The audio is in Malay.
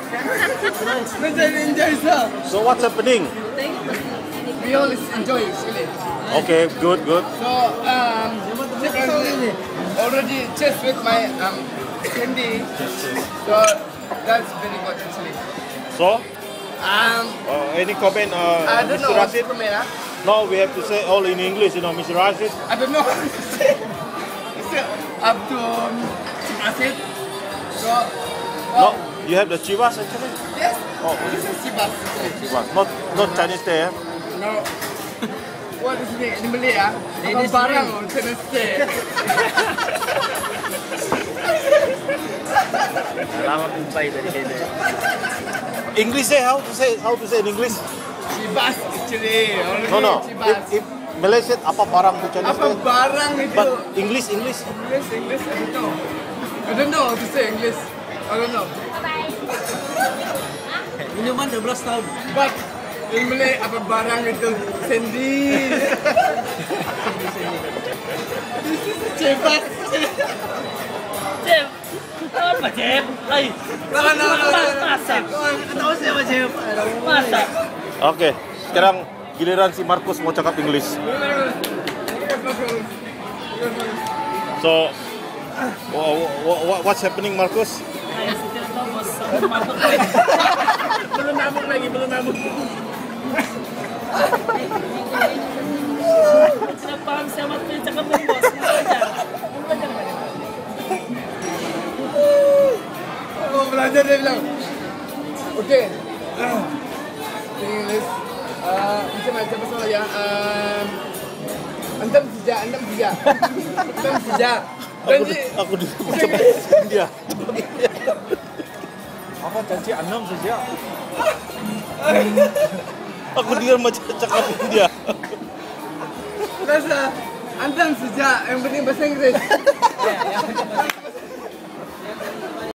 Enjoy, sir. So what's happening? We always enjoy actually. Okay, good. So already chess with my candy. So that's very good actually. So, any comment, I don't Mr. know what to Rashid? comment. No, we have to say all in English, Mr. Rashid. I don't know what to say. It's up to Rashid. So No, you have the Chivas actually? yes. Oh, This is Chivas actually. Chivas, not Chinese Day. No. What is it in Malay? Apa barang on Chinese Day? Lama kumpay tadi kena. English say how to say in English? Chivas actually. No. Chivas. If Malaysia apa barang to Chinese Apa Day? barang itu? But English. English, I don't know how to say English. I don't know. Minuman 12 tahun. But in Malay, apa barang itu? Sandy. This is a Chivas. Cep. Apa Cep? Ay. No. Masak. Tahu siapa Cep? Masak. Okay, sekarang giliran si Marcus mau cakap English. So, what's happening, Marcus? Ay, sekarang tahu bos. Belum nabung lagi. Tidak paham siapa tuh cakap bos. Mau belajar dia bilang. Okay. English. Macam soal ya. Antam sejak. Aku macam India. Apa janji 6 saja? Aku dengar macam cakap India. Rasa antam sejak yang penting bahasa Inggris.